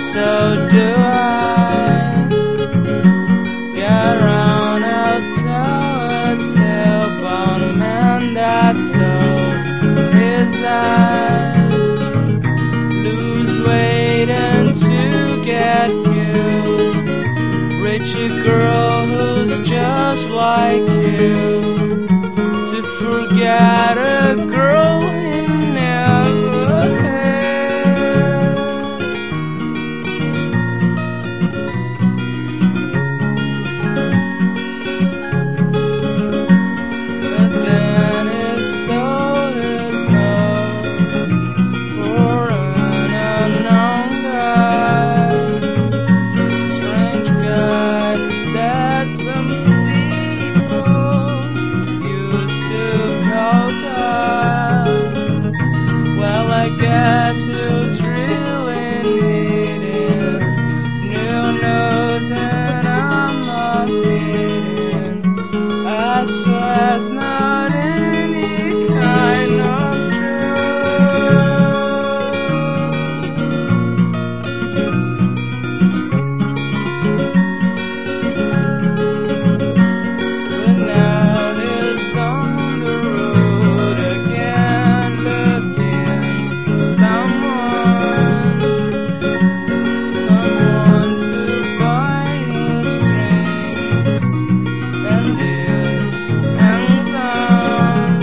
so do I. Get around, I'll tell a tale about a man that sold his eyes. Lose weight and to get killed. Rich a girl who's just like you. To forget a girl he never had. But then he sold his nose for an unknown guy. Strange guy that some people used to call God. Well, I guess who's really needing new knows that I'm not beating. I swear it's not any kind of truth. But now he's on the road again, looking for someone to buy his drinks and this and that,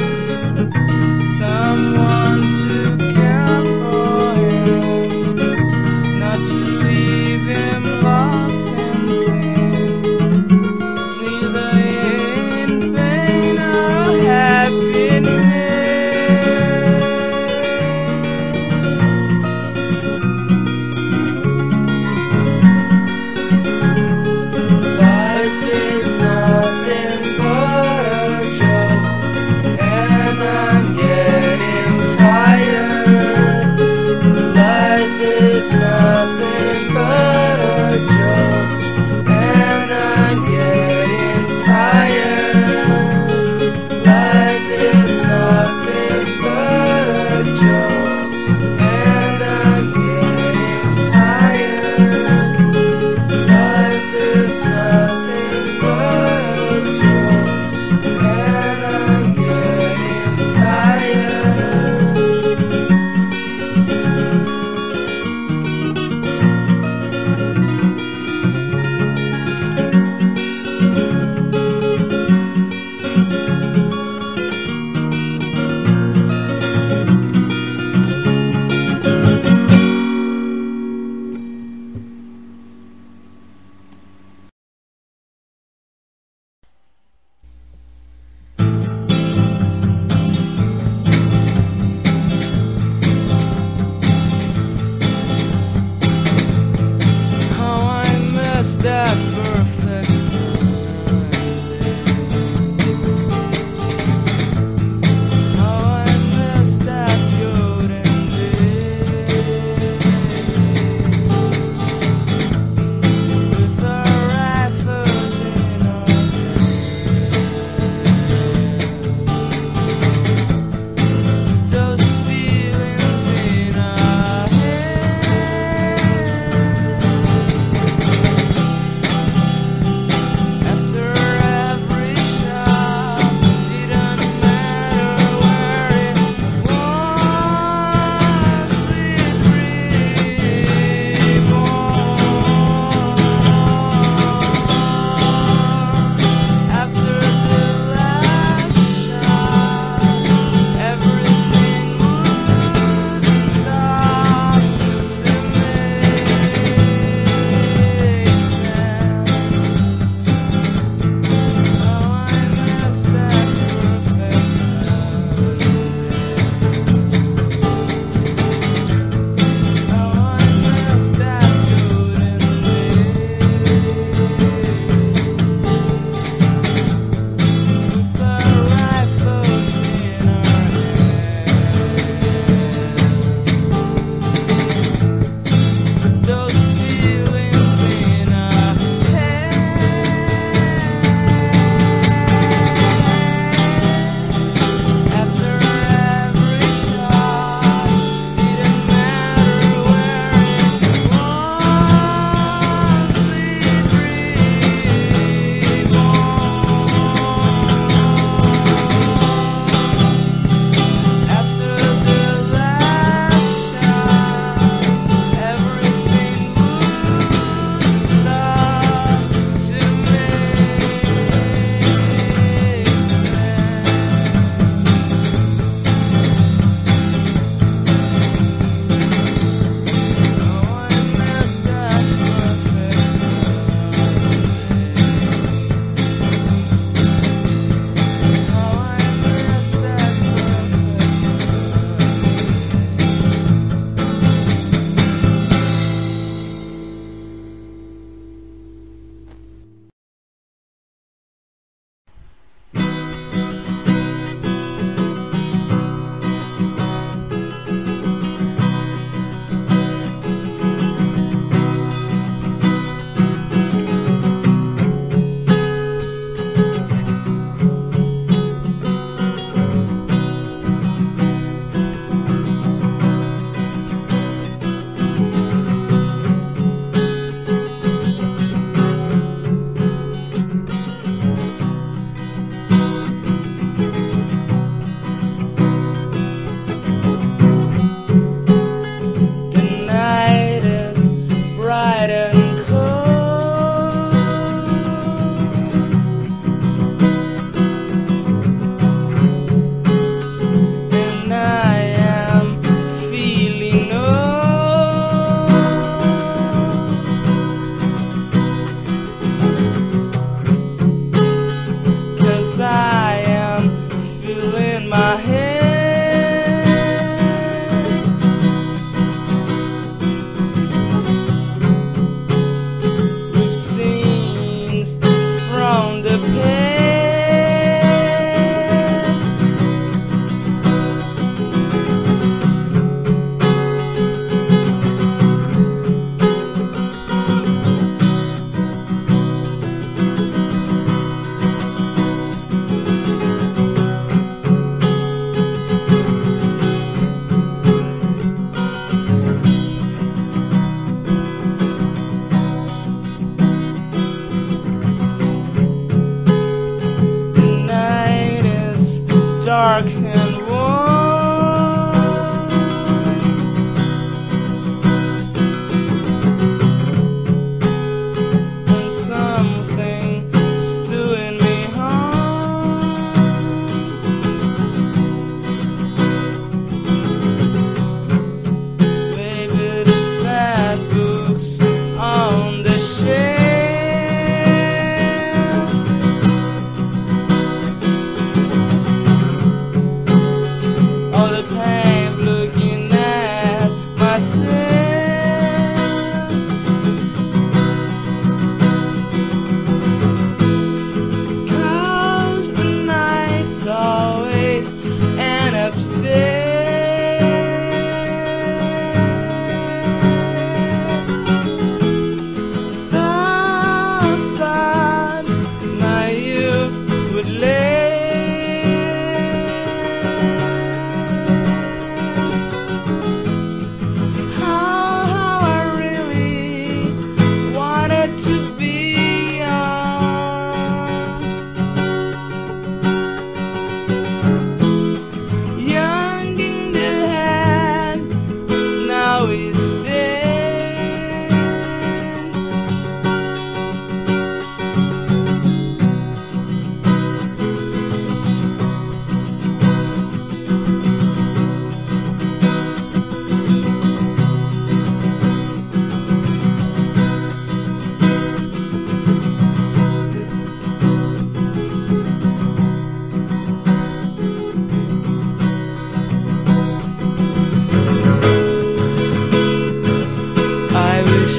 someone to care for him, not to leave him lost in sin, neither in pain or happiness. Life is nothing but a joke, and I'm getting tired. Life is nothing but a joke, and I'm getting tired. Life is nothing but a joke, and I'm getting tired. Life is nothing but a joke, and I'm getting tired.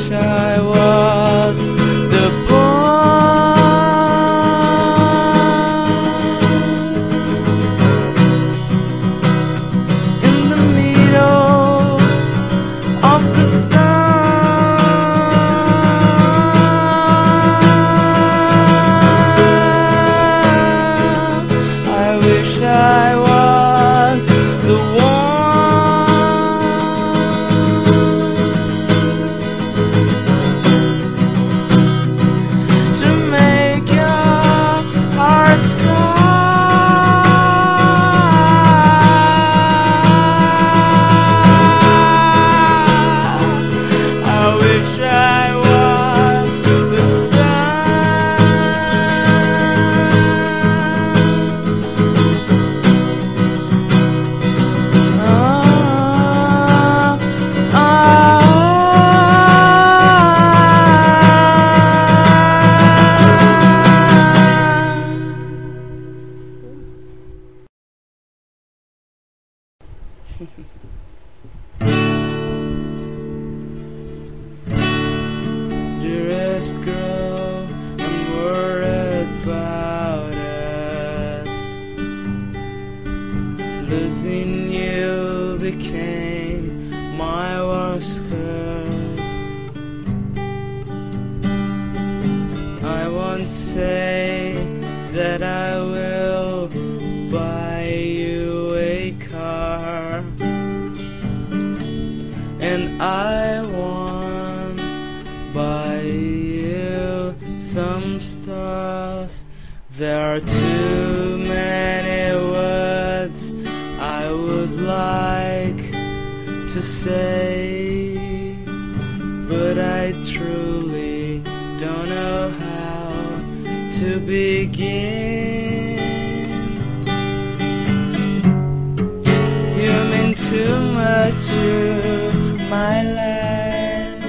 wish I was the boy in the middle of the sun. I wish I was the one to make your heart sigh. I wish I was the sun. Dearest girl, I'm worried about us. Losing you became my worst curse. I won't say that I will buy you a car, and I won't buy you some stars. There are too many words I would like to say, but I truly don't know how to begin. You mean too much to my life.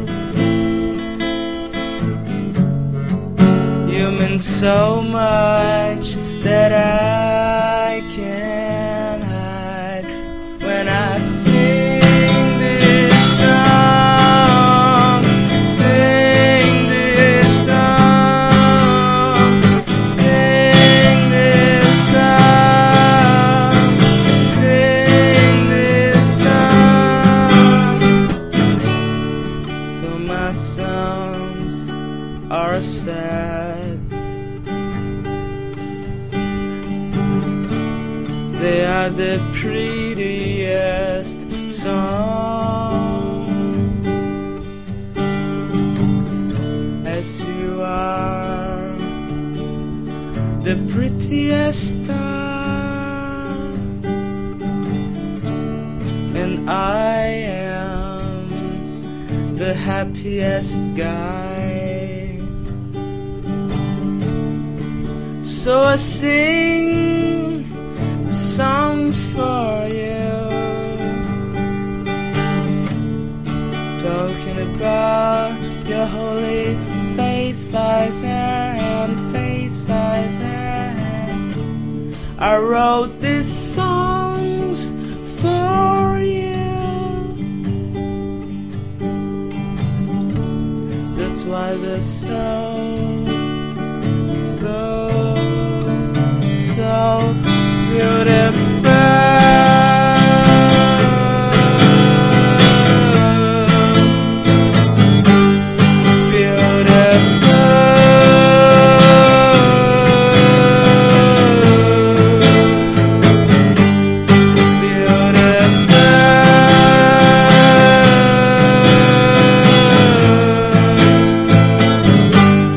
You mean so much that I can't hide. When I sing this song, sing this song, sing this song, sing this song. Though my songs are sad, they are the prettiest song. As you are the prettiest star, and I am the happiest guy. So I sing songs for you, talking about your holy face, size hair, and face, size hair. I wrote these songs for you. That's why they're so beautiful.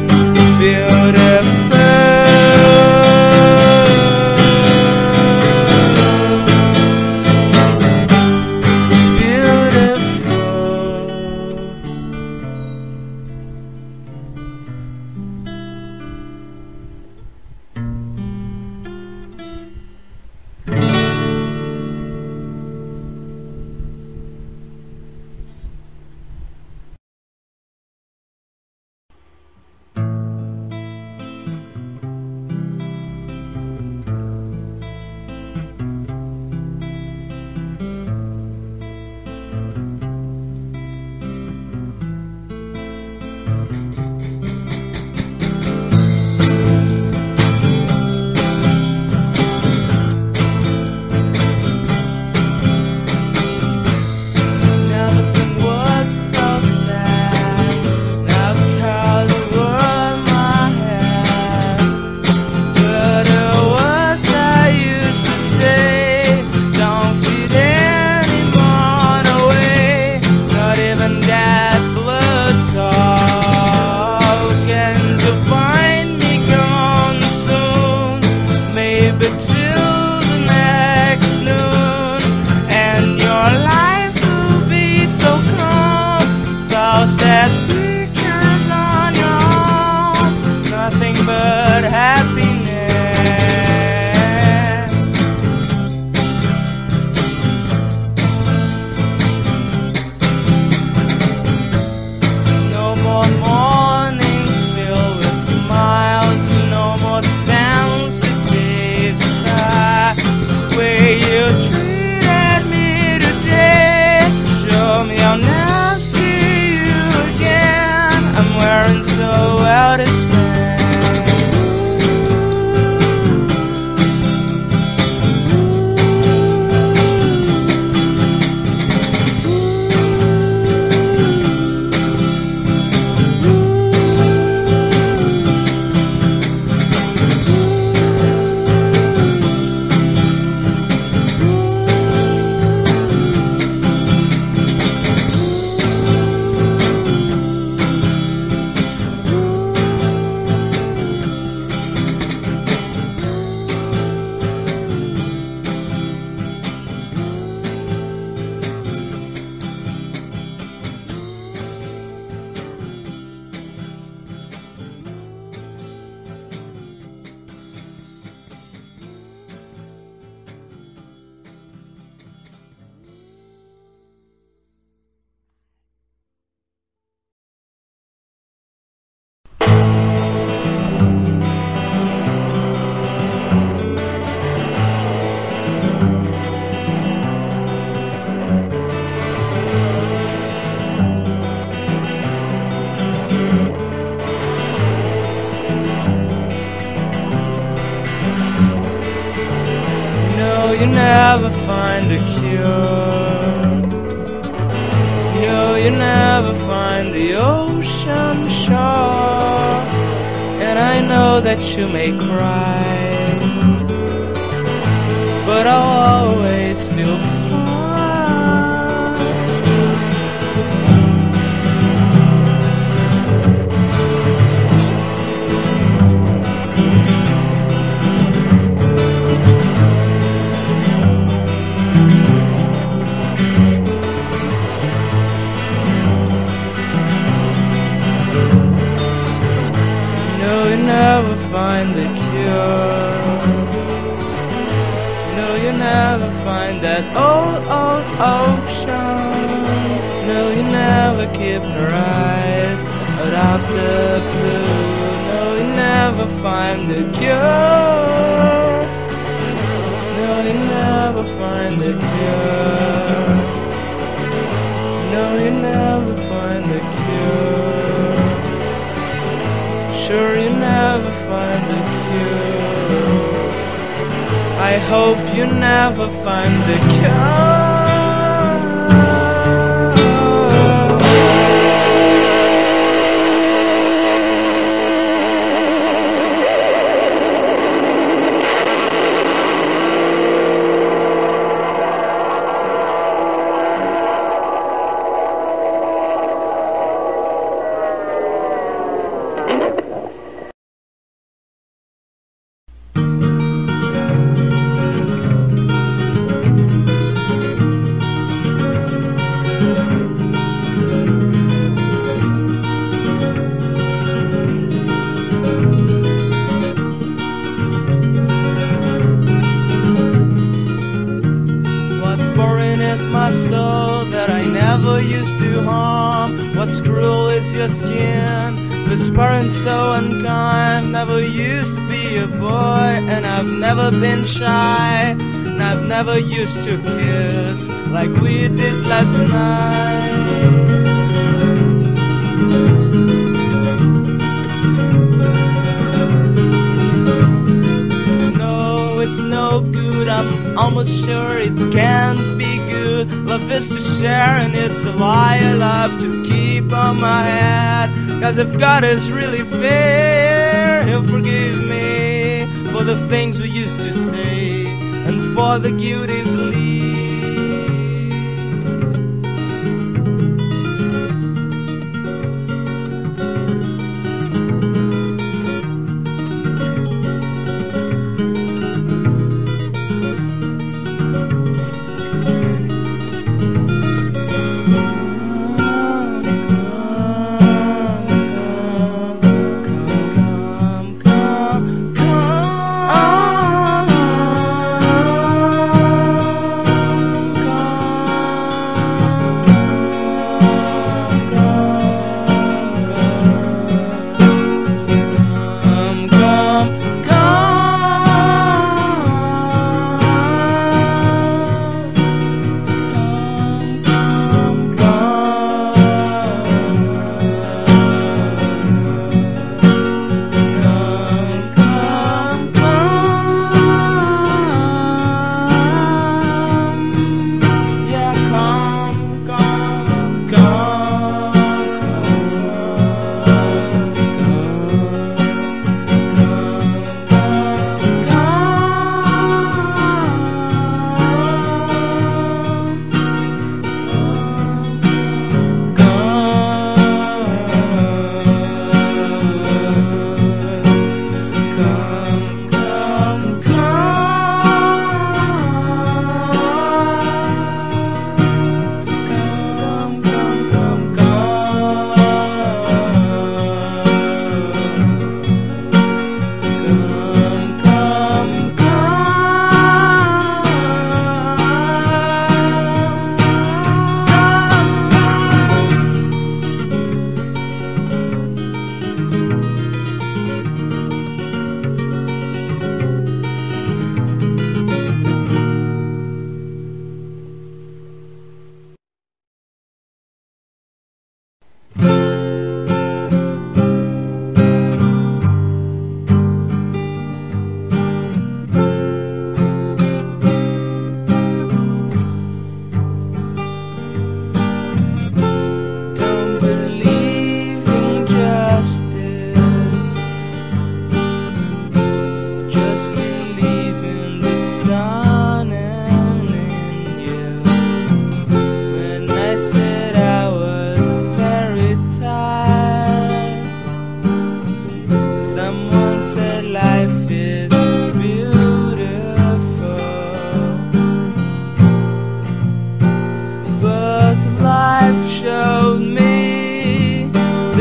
Beautiful. sad pictures on your own, nothing but happiness. No more mornings filled with smiles, no more sensitive shy way you treated me today. Show me I'll never see you again. I'm wearing so well to spend. You never find a cure. No, you never find the ocean shore. And I know that you may cry, but I'll always feel fine. Never find the cure. No, you never find that old, old ocean. No, you never keep your eyes out after blue. No, you never find the cure. No, you never find the cure. No, you never find the cure. Sure, you never find the cure. I hope you never find the cure. My soul that I never used to harm. What's cruel is your skin, whispering so unkind. Never used to be a boy, and I've never been shy, and I've never used to kiss like we did last night. No, it's no good, I'm almost sure it can't be good. Love is to share and it's a lie I love to keep on my head. Cause if God is really fair, He'll forgive me for the things we used to say and for the guilt easily.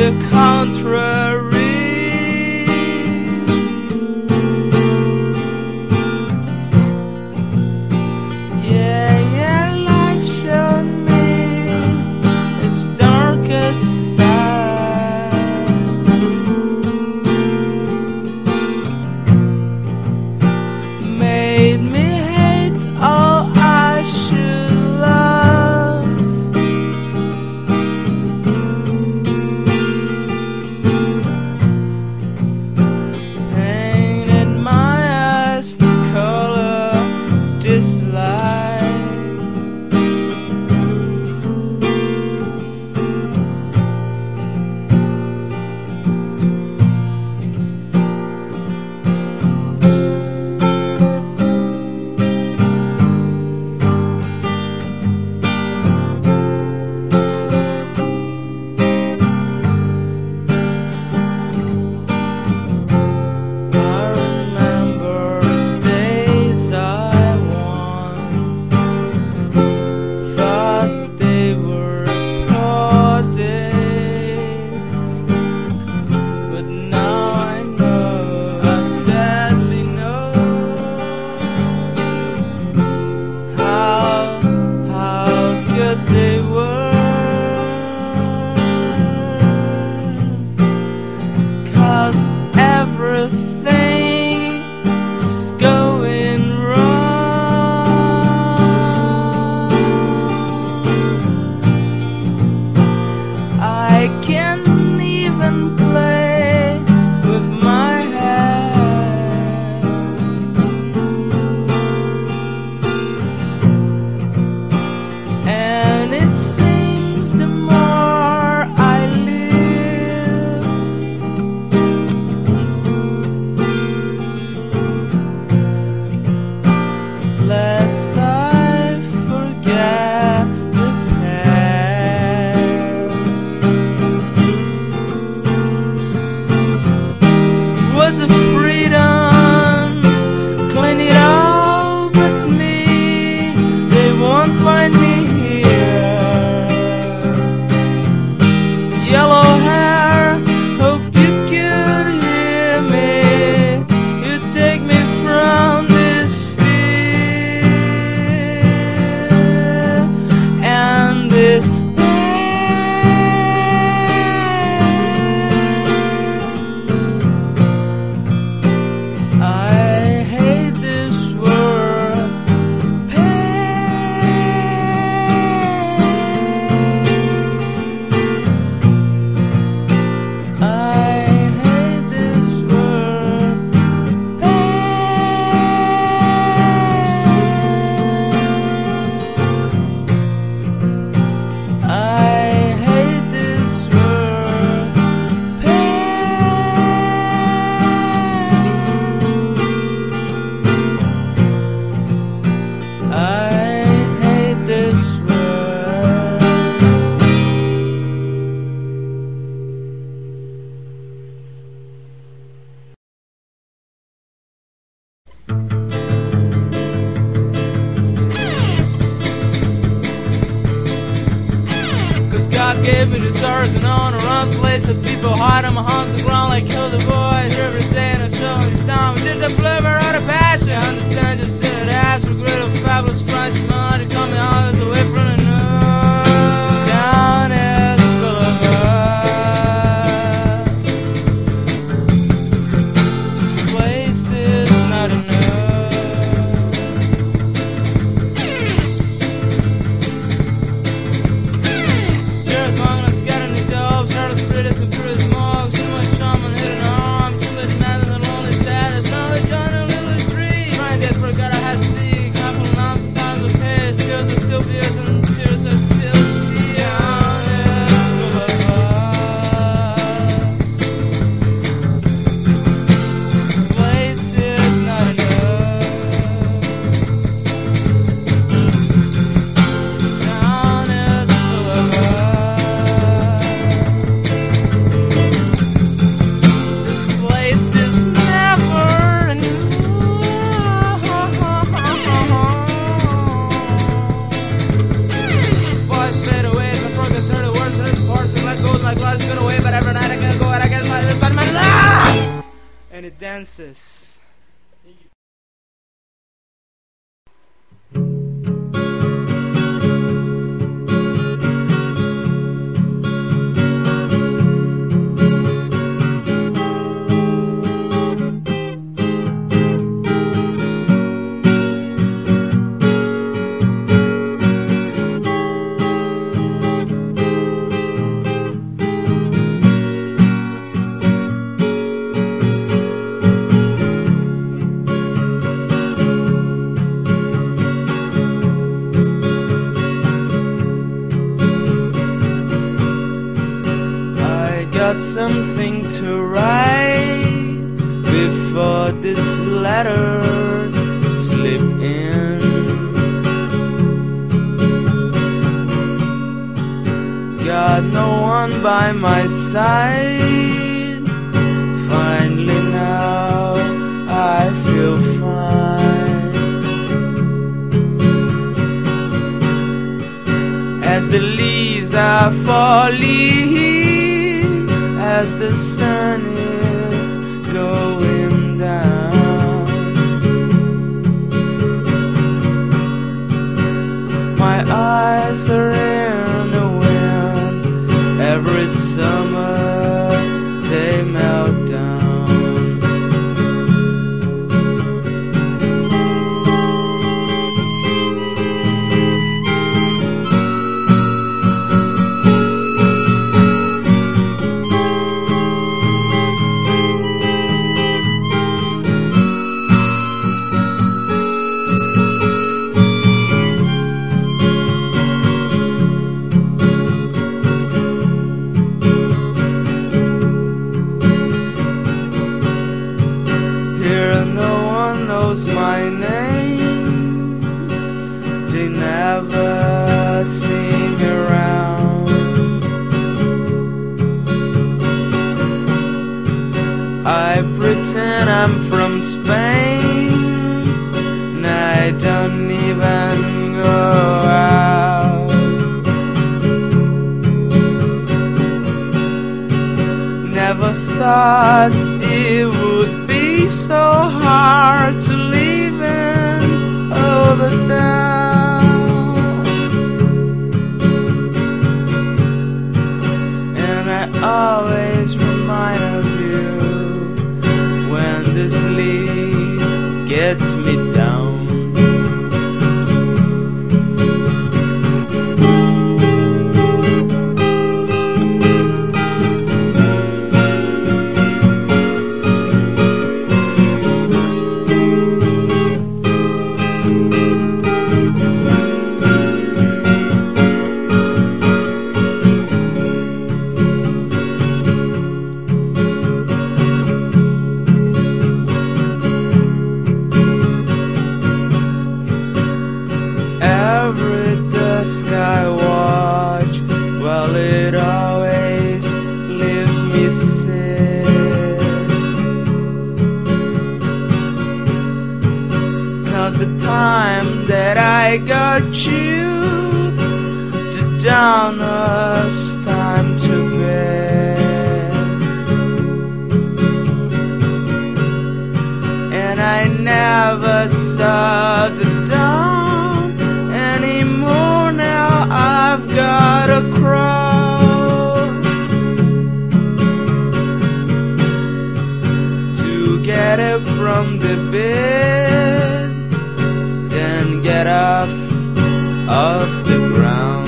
the contrary. Yeah, life showed me its darkest side. Made me hate all I should love. Painted my eyes the color dislike. Everything's going wrong. I can't even play with my head. And it seems the more I live, less I forget the past. Was a freedom, clean it all but me. They won't find me here. Yellow hair, hope you could hear me. You take me from this fear and this pain. I hate this world. I hate this world. I hate this world. I hate this world. Cause God gave me the stars and on around the place that people hide on my arms the ground like kill the boys every day and until this time. There's a flavor of the passion. I understand just in it as regret of fabulous Christ and mind to come out away from the north. Down is full of love. This place is not enough. There's long and scattered in the doves, heart of spirit is a pretty smog. Too much charm and hidden arm, too much man and lonely sad. It's not a John and little tree. Trying desperate, God I had to see. Confident my clothes got away, but every night I gotta go and I get my love. And it dances. Got something to write before this letter slip in. Got no one by my side. Finally now I feel fine. As the leaves are falling, as the sun is going down, my eyes are in the wind. Every summer they melt down. My name, they never see me around. I pretend I'm from Spain, and I don't even go out. Never thought it would be so hard to live in all the town. And I always remind of you when the sleep gets me down. I watch, well, it always leaves me sad. 'Cause the time that I got you, the dawn was time to bed. And I never saw the dawn anymore. Now I've got a crawl to get up from the bed and get off the ground.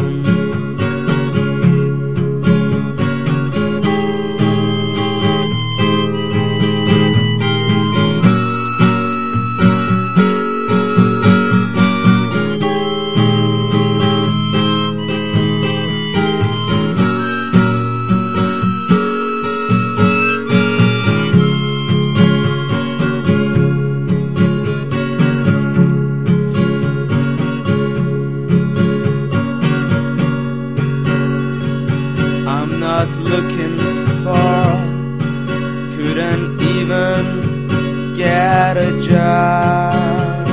Not looking for, couldn't even get a job.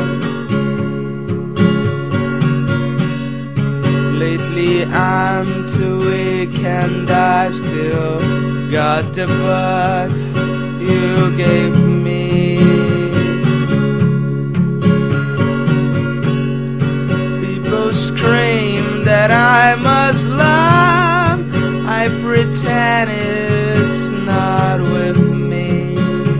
Lately I'm too weak break and I still got the bucks you gave me. People scream that I must love, I pretend it's not with me.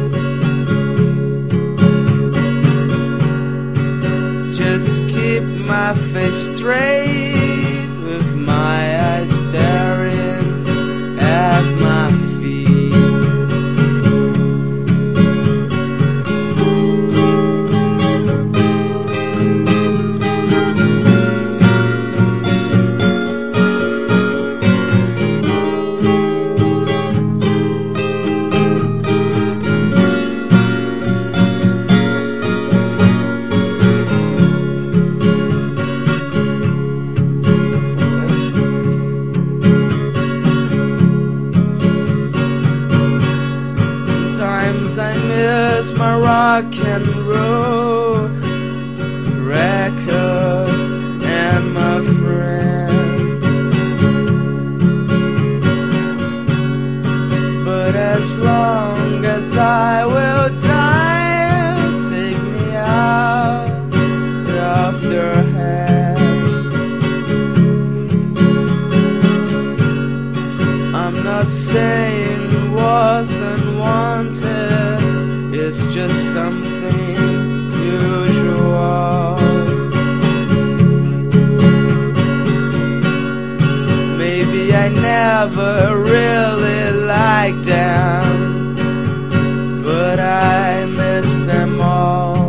Just keep my face straight with my eyes staring at my feet. I miss my rock and roll records and my friends, but as long as I will die, take me out of their hands. I'm not saying wasn't wanted, it's just something usual. Maybe I never really liked them, but I miss them all.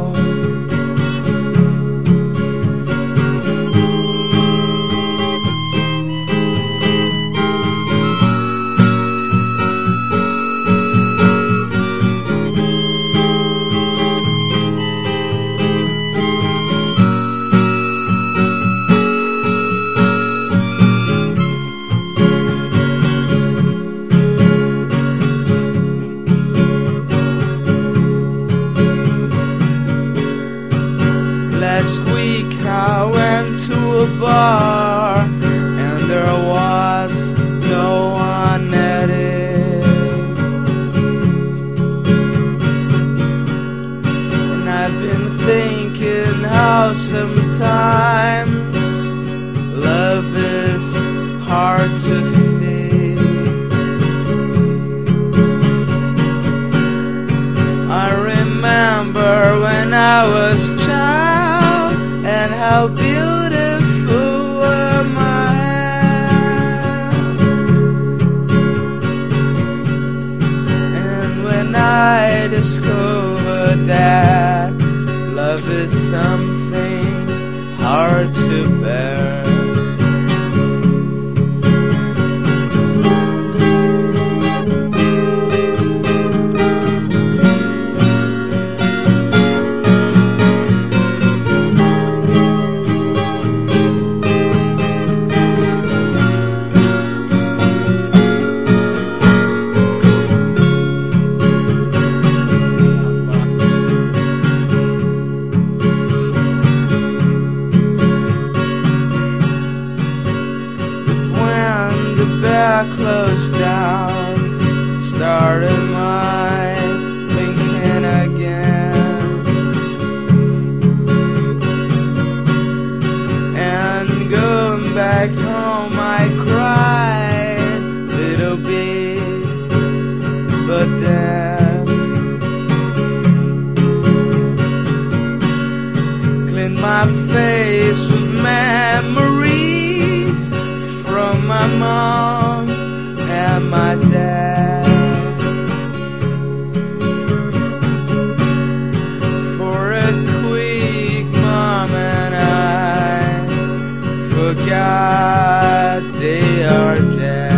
Last week I went to a bar and there was no one at it, and I've been thinking how sometimes love is hard to feel. I remember when I was a child and how beautiful were my hands, and when I discovered that love is something hard to bear. Closed down, started my thinking again, and going back home I cried little bit, but then cleaned my face with memories from my mom and my dad. For a quick moment I forgot they are dead.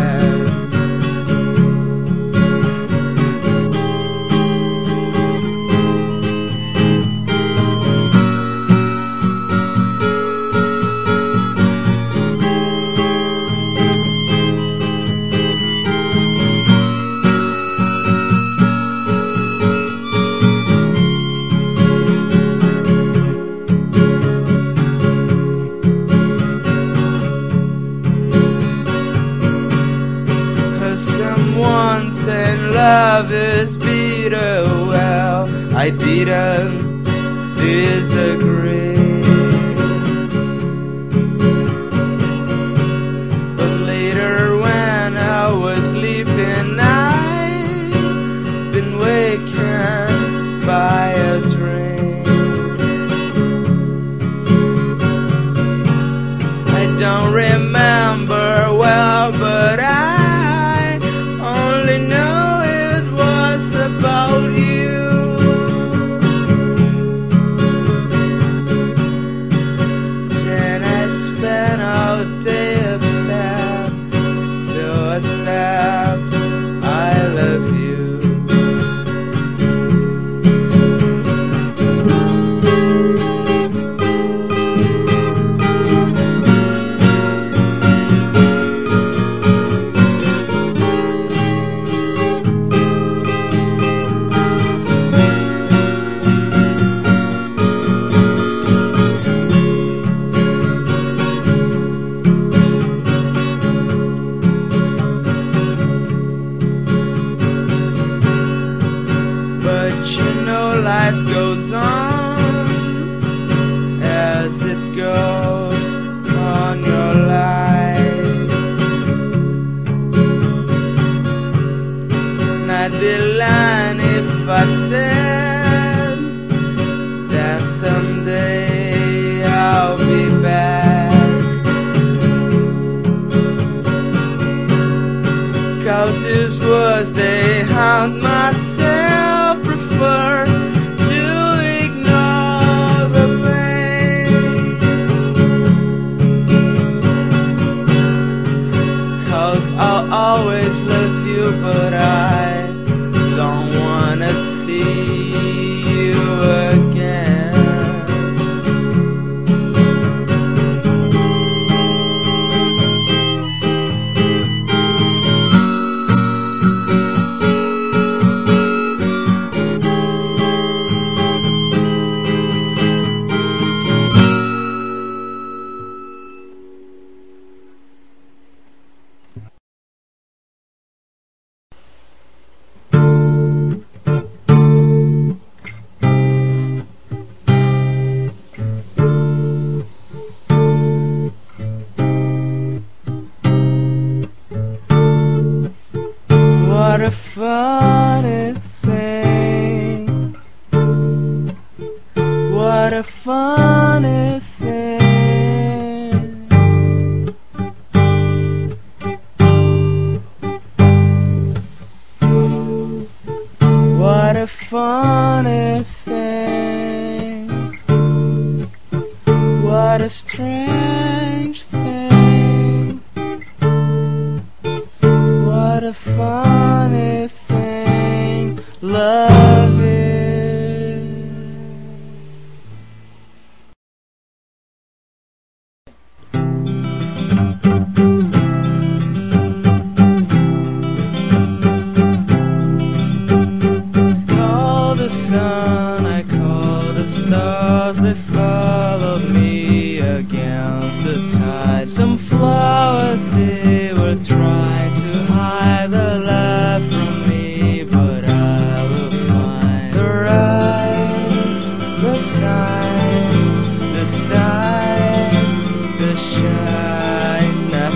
someone saying love is bitter. Well, I didn't disagree. But later when I was sleeping, I've been wakened by a dream. I don't remember well, but I only know it was about you. Then I spent all day upset till I said I love you. Life goes on as it goes on your life. And I'd be lying if I said that someday I'll be back. 'Cause these words, they haunt myself, prefer I'll always love you, but I don't wanna see you again. What a funny thing. What a funny thing. What a funny thing. What a strange thing. What a funny thing love is. Call the sun, I call the stars, they follow me against the tide. Some flowers, they were trying to hide the love from me, but I will find the rise, the signs, the sighs, the shyness.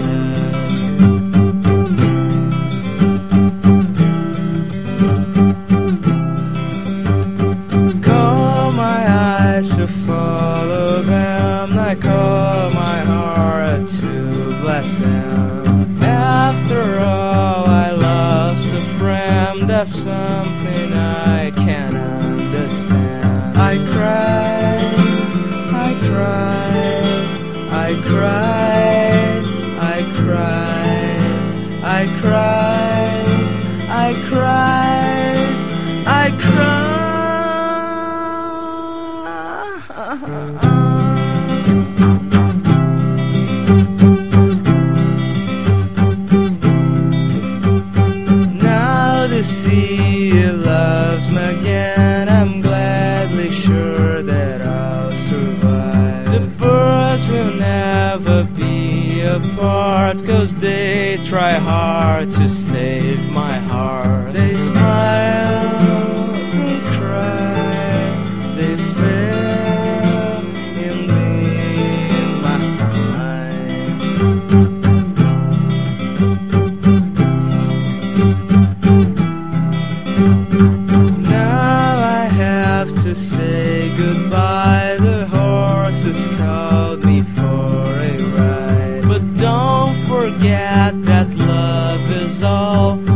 Call my eyes to follow them, I call my heart to bless him. After all, I lost a friend of something I can't understand. I cried, I cried, I cried, I cried, I cried, I cried, I cried. To see loves me again, I'm gladly sure that I'll survive. The birds will never be apart, 'cause they try hard to save my heart. They smile, they cry, they fail in me, in my mind. Now I have to say goodbye. The horses called me for a ride, but don't forget that love is all